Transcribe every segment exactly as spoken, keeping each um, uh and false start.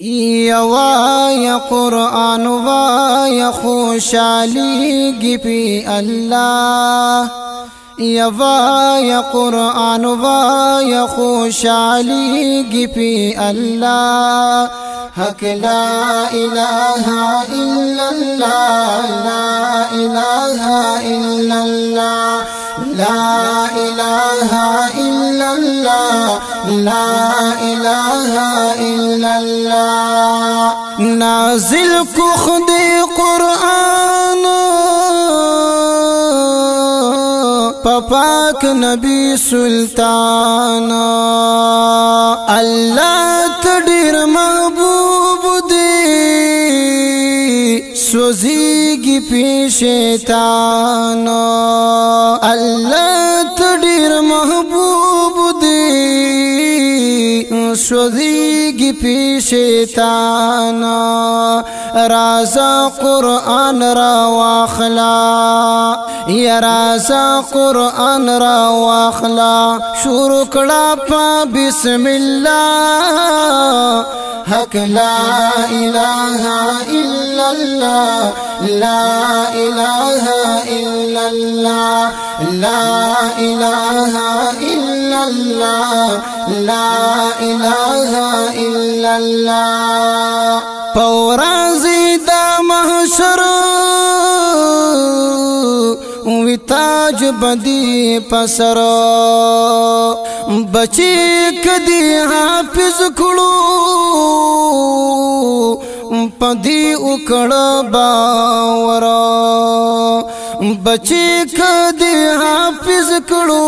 یوایا قرآن وایا خوشحالیگی پی اللہ یوایا قرآن وایا خوشحالیگی پی اللہ حق لا الہ الا اللہ لا الہ الا اللہ لا الہ الا اللہ لا الہ الا اللہ نازل کو خود قرآن پاک نبی سلطان اللہ تڈیر محبوب دی سوزیگی پی شیطان اللہ تڈیر محبوب دی سوزیگی پی شیطان رازا قرآن را واخلا یا رازا قرآن را واخلا شروع کڑا پا بسم اللہ حق لا الہ الا اللہ لا الہ الا اللہ لا الہ الا اللہ لا الہ الا اللہ پورازی دا محشر وی تاج بدی پسر بچی کدی حافظ کڑو پدی اکڑ باور بچی کدی حافظ کڑو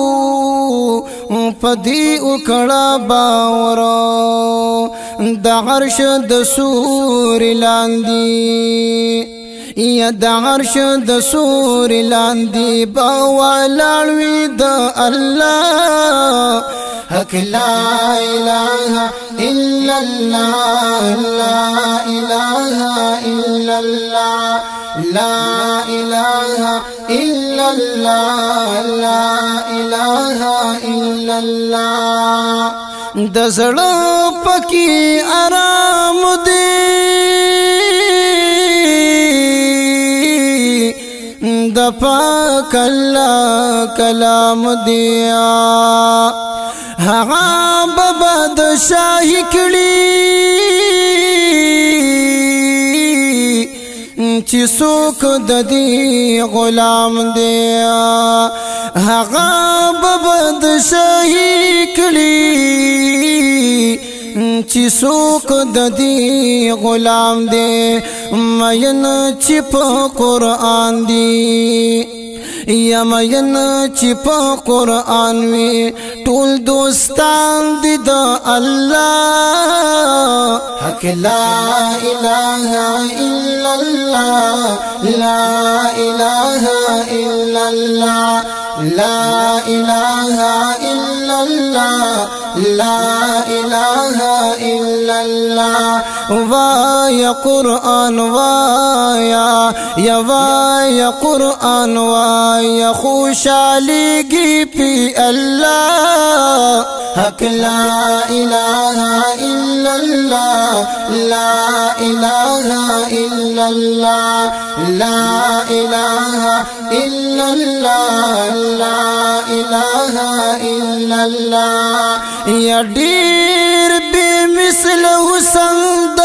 پدی اکڑ باور دا عرش د سور لاندی یا دا عرش د سور لاندی باوالالوی دا اللہ حق لا الہ الا اللہ لا الہ الا اللہ لا الہ الا اللہ لا الہ الا اللہ دزڑا پکی آرام دی دا پاک اللہ کلام دیا ہاں بابا شاہی کڑی چی سوک ددی غلام دیا ہاں بابا شاہی کڑی چی سوک ددی غلام دے مین چپ قرآن دی یا مین چپ قرآن وی ټول دوستان دی دا اللہ حق لا الہ الا اللہ لا الہ الا اللہ لا الہ الا اللہ لا الہ الا اللہ وایا قرآن وایا یا وایا قرآن وایا خوشحالیگی پی اللہ حق لا الہ الا اللہ لا الہ الا اللہ لا الہ الا اللہ لا الہ الا اللہ یا دیر بے مثل حسندار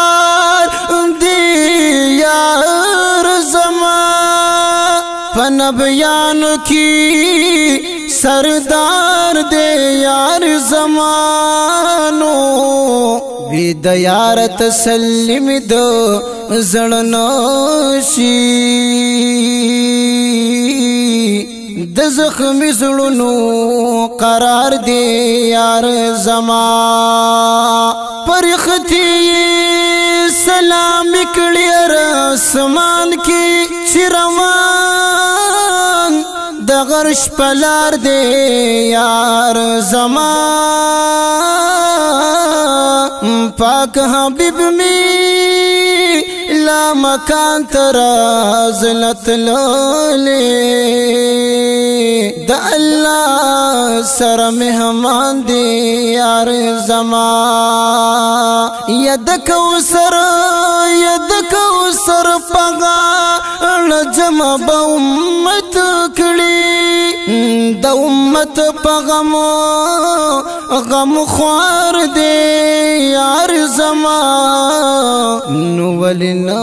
دی یار زمان پنبیان کی سردار دے یار زمانو بی دیارت سلم دو زڑنوشی د زخمی زړونو قرار دی یار زما پرختی سلام کړي اسمان کې چروان د غرش پلار دی یار زما پاک حبیب می لا مکان ترازلت لولي دا الله سر مهمان دی یار زما ید کوثر ید کوثر پغا لجمع با امت کړي د امت پغم غم خوار دی یار زما نو ولنا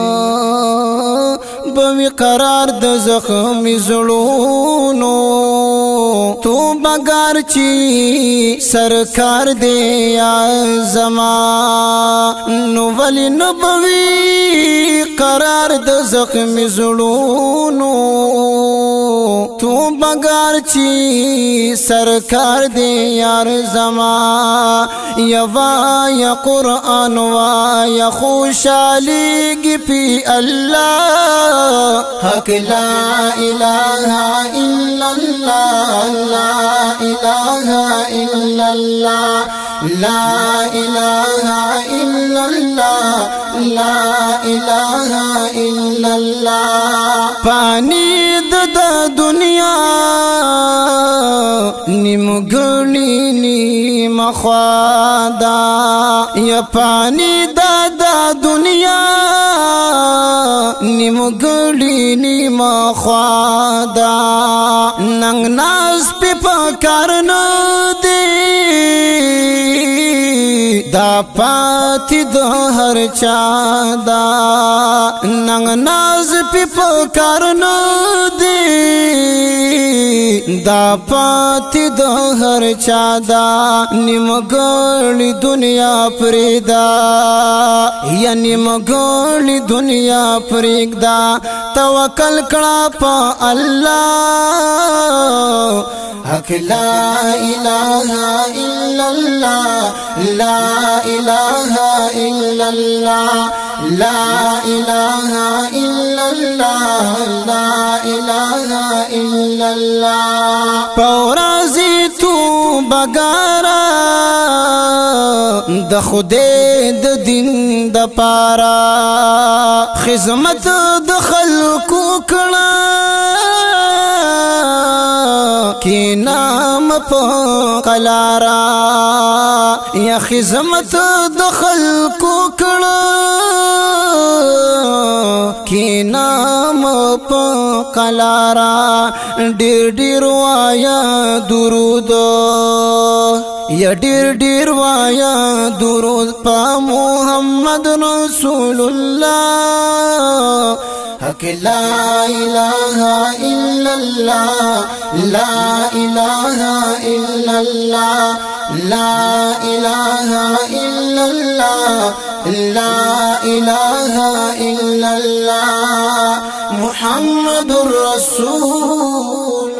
بوی قرار د زخمی زړونو تو بغار چی سرکار دی یا زما نو ولنا بوی قرار د زخمی زړونو تو بغار چی سرکار دی یار زما یوا یا قرآن وا یا خوشالی گی پی اللہ حق لا الہ الا اللہ لا الہ الا اللہ لا الہ الا اللہ لا الہ الا اللہ پانی د دنیا نیم گلی نیم خوادا یا پانی دا دا دنیا نیم گلی نیم خوادا ننگ ناز پی پکارن دی دا پاتی دا ہر چادا ننگ ناز پی پکارن دی دا پاتی دا ہر چادا نیم گلی دنیا پریدا یا نیم گلی دنیا پریدا توکل کڑا پا اللہ حق لا الہ الا اللہ لا الہ الا اللہ لا الہ الا اللہ لا الہ الا اللہ پورازی تو بگارا د خدای د دین د پارا خدمت د خلقو کړه کی نام په قلارا یا خدمت د خلقو کړه کی نام په قلارا ډیر ډیر وایا درود یا ډیر ډیر وایا درود په محمد رسول الله حق لا الہ الا اللہ لا الہ الا اللہ لا الہ الا اللہ لا الہ الا اللہ محمد رسول